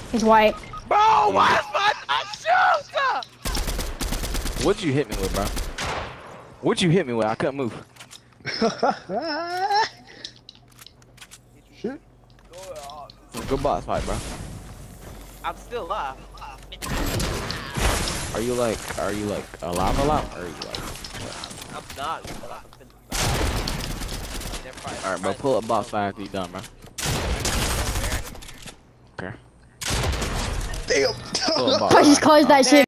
He's white. Bro, why is my not shoot? What'd you hit me with, bro? What'd you hit me with? I couldn't move. Shit. Good boss fight, bro. I'm still alive. Are you like alive, or are you like? I'm not. Alright, bro, pull up boss fight after you done, bro. Okay. Damn. Pull up boss I just fight. closed that shit.